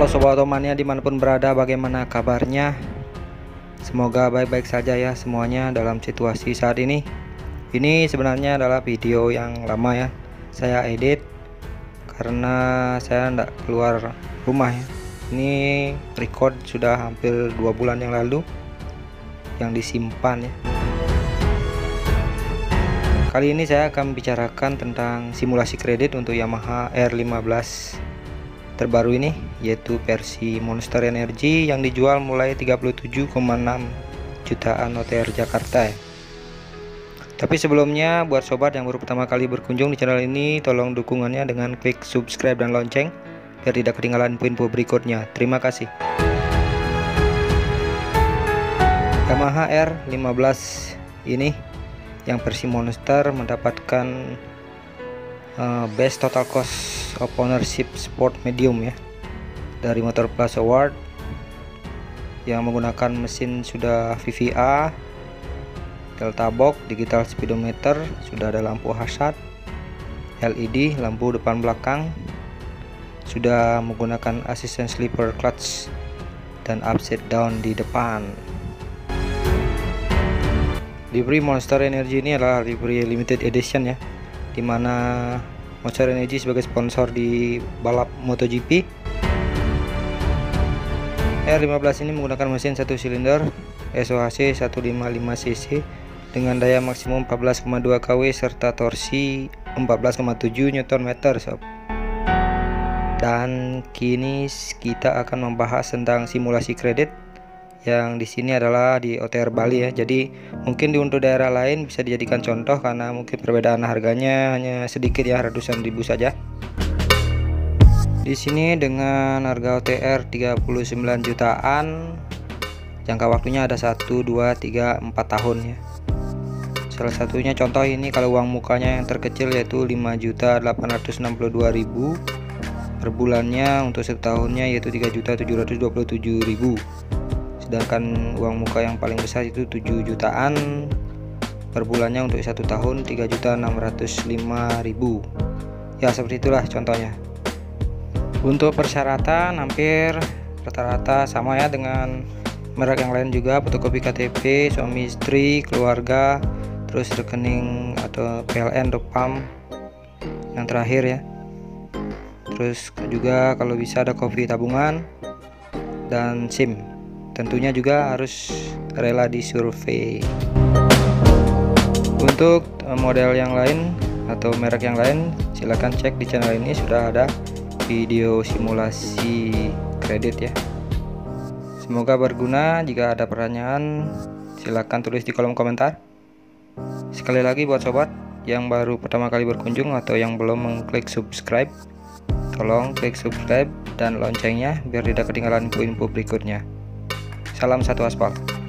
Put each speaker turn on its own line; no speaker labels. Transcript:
Halo Sobat Otomania dimanapun berada, bagaimana kabarnya? Semoga baik-baik saja ya semuanya dalam situasi saat ini. Ini sebenarnya adalah video yang lama ya, saya edit karena saya tidak keluar rumah ya. Ini record sudah hampir 2 bulan yang lalu yang disimpan ya. Kali ini saya akan membicarakan tentang simulasi kredit untuk Yamaha R15 terbaru ini, yaitu versi Monster Energy yang dijual mulai 37,6 jutaan OTR Jakarta ya. Tapi sebelumnya buat sobat yang baru pertama kali berkunjung di channel ini, tolong dukungannya dengan klik subscribe dan lonceng biar tidak ketinggalan info berikutnya. Terima kasih. Yamaha R15 ini yang versi Monster mendapatkan Best Total Cost of Ownership Sport Medium ya dari Motor Plus Award, yang menggunakan mesin sudah VVA, Delta Box, digital speedometer, sudah ada lampu hazard, LED, lampu depan belakang, sudah menggunakan assistant slipper clutch dan upside down di depan. Livery Monster Energy ini adalah livery limited edition ya, dimana Monster Energy sebagai sponsor di balap MotoGP. R15 ini menggunakan mesin 1 silinder SOHC 155 cc dengan daya maksimum 14,2 kW serta torsi 14,7 Nm sob. Dan kini kita akan membahas tentang simulasi kredit yang di sini adalah di OTR Bali ya. Jadi mungkin di untuk daerah lain bisa dijadikan contoh karena mungkin perbedaan harganya hanya sedikit ya, ratusan ribu saja. Di sini dengan harga OTR 39 jutaan, jangka waktunya ada 1, 2, 3, 4 tahun ya. Salah satunya contoh ini kalau uang mukanya yang terkecil yaitu 5.862.000 per bulannya, untuk setahunnya yaitu 3.727.000. Sedangkan uang muka yang paling besar itu 7 jutaan per bulannya, untuk 1 tahun 3.605.000 ya. Seperti itulah contohnya. Untuk persyaratan hampir rata-rata sama ya dengan merek yang lain juga, fotokopi KTP, suami istri, keluarga, terus rekening atau PLN, Dopam yang terakhir ya. Terus juga kalau bisa ada kopi tabungan dan SIM. Tentunya juga harus rela disurvei. Untuk model yang lain atau merek yang lain, silahkan cek di channel ini, sudah ada video simulasi kredit ya. Semoga berguna. Jika ada pertanyaan silahkan tulis di kolom komentar. Sekali lagi buat sobat yang baru pertama kali berkunjung atau yang belum mengklik subscribe, tolong klik subscribe dan loncengnya biar tidak ketinggalan info-info berikutnya. Salam satu aspal.